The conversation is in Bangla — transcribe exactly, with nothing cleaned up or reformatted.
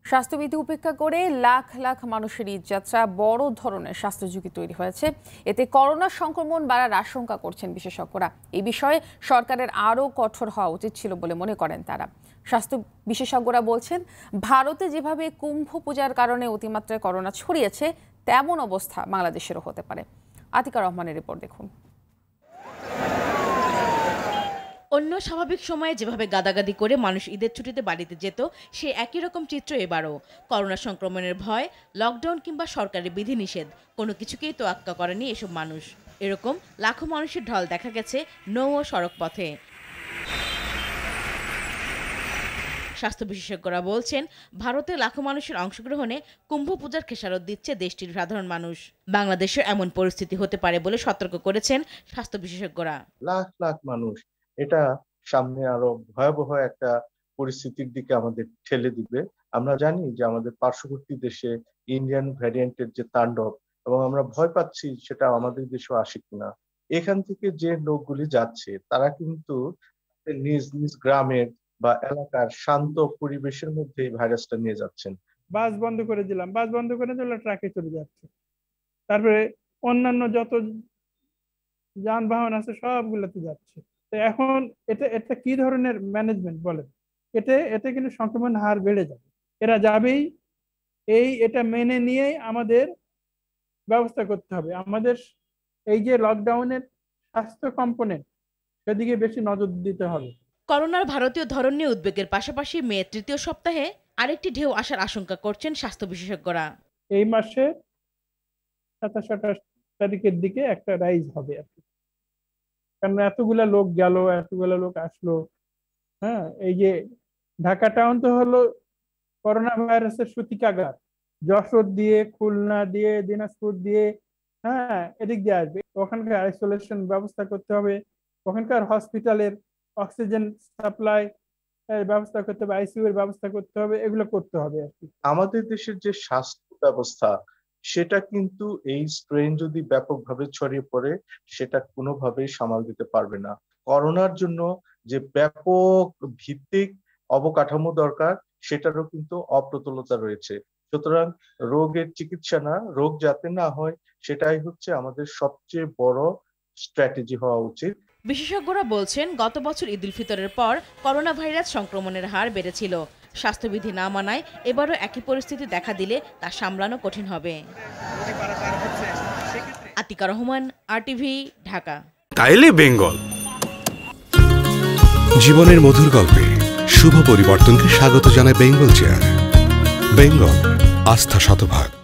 স্বাস্থ্যবিধি উপেক্ষা করে লাখ লাখ মানুষের ঈদযাত্রা বড় ধরনের স্বাস্থ্য ঝুঁকি তৈরি হয়েছে। এতে করোনা সংক্রমণ বাড়ার আশঙ্কা করছেন বিশেষজ্ঞরা। এই বিষয়ে সরকারের আরও কঠোর হওয়া উচিত ছিল বলে মনে করেন তারা। স্বাস্থ্য বিশেষজ্ঞরা বলছেন, ভারতে যেভাবে কুম্ভ পূজার কারণে অতিমাত্রায় করোনা ছড়িয়েছে, তেমন অবস্থা বাংলাদেশেরও হতে পারে। আতিকা রহমানের রিপোর্ট দেখুন। অন্য স্বাভাবিক সময়ে যেভাবে গাদাগাদি করে মানুষ ঈদের ছুটিতে বাড়িতে যেত, সে একই রকম চিত্র এবারও। করোনা সংক্রমণের ভয়, লকডাউন কিংবা সরকারি বিধিনিষেধ কোনো কিছুকেই তোয়াক্কা করেনি এসব মানুষ। এরকম লাখো মানুষের ঢল দেখা গেছে নৌ ও সড়ক পথে। স্বাস্থ্য বিশেষজ্ঞরা বলছেন, ভারতে লাখো মানুষের অংশগ্রহণে কুম্ভ পূজার খেসারত দিচ্ছে দেশটির সাধারণ মানুষ। বাংলাদেশে এমন পরিস্থিতি হতে পারে বলে সতর্ক করেছেন স্বাস্থ্য বিশেষজ্ঞরা। লাখ লাখ মানুষ, এটা সামনে আরো ভয়াবহ একটা পরিস্থিতির দিকে আমাদের ঠেলে দিবে। আমরা জানি যে আমাদের পার্শ্ববর্তী দেশে ইন্ডিয়ান ভ্যারিয়েন্টের যে তাণ্ডব, এবং আমরা ভয় পাচ্ছি সেটা আমাদের দেশেও আসে কিনা। এখান থেকে যে লোকগুলি যাচ্ছে তারা কিন্তু নিজ নিজ গ্রামের বা এলাকার শান্ত পরিবেশের মধ্যে এই ভাইরাসটা নিয়ে যাচ্ছেন। বাস বন্ধ করে দিলাম, বাস বন্ধ করে দিলে ট্রাকে চলে যাচ্ছে, তারপরে অন্যান্য যত যানবাহন আছে সবগুলোতে যাচ্ছে। তো এখন এটা এটা কি ধরনের ম্যানেজমেন্ট বলেন? এতে এতে কিন্তু সংক্রমণ হার বেড়ে যাবে। এরা যাবেই, এই এটা মেনে নিয়েই আমাদের ব্যবস্থা করতে হবে। আমাদের এই যে লকডাউনের স্বাস্থ্য কম্পোনেন্ট, সেদিকে বেশি নজর দিতে হবে। করোনার ভারতীয় ধরন নিয়ে উদ্বেগের পাশাপাশি মে তৃতীয় সপ্তাহে আরেকটি ঢেউ আসার আশঙ্কা করছেন স্বাস্থ্য বিশেষজ্ঞরা। এই মাসে সাতাশ আঠাশ তারিখের দিকে একটা রাইজ হবে আর কি, কারণ এতগুলা লোক গেল, এতগুলা লোক আসলো। হ্যাঁ, এই যে ঢাকা টাউন তো হলো করোনা ভাইরাসের সূতিকাগার। যশোর দিয়ে, খুলনা দিয়ে, দিনাজপুর দিয়ে, হ্যাঁ এদিক দিয়ে আসবে। ওখানকার আইসোলেশন ব্যবস্থা করতে হবে, ওখানকার হসপিটালের অক্সিজেন সাপ্লাই ব্যবস্থা করতে হবে, আইসিইউ এর ব্যবস্থা করতে হবে, এগুলো করতে হবে আর কি। আমাদের দেশের যে স্বাস্থ্য ব্যবস্থা, সেটা কিন্তু এই স্ট্রেন যদি ব্যাপকভাবে ছড়িয়ে পড়ে, সেটা কোনোভাবেই সামাল দিতে পারবে না। করোনার জন্য যে ব্যাপক ভিত্তিক অবকাঠামো দরকার, সেটারও কিন্তু অপ্রতুলতা রয়েছে। সুতরাং রোগের চিকিৎসা না, রোগ যাতে না হয়, সেটাই হচ্ছে আমাদের সবচেয়ে বড় স্ট্র্যাটেজি হওয়া উচিত। বিশেষজ্ঞরা বলছেন, গত বছর ঈদ উল ফিতরের পর করোনা ভাইরাস সংক্রমণের হার বেড়েছিল। স্বাস্থ্যবিধি না মানায় এবারও একই পরিস্থিতি দেখা দিলে তা সামলানো কঠিন হবে। আতিকা রহমান, আরটিভি, ঢাকা। তাইলে বেঙ্গল জীবনের মধুর গল্পে শুভ পরিবর্তনকে স্বাগত জানায় বেঙ্গল চেয়ার। বেঙ্গল, আস্থা শতভাগ।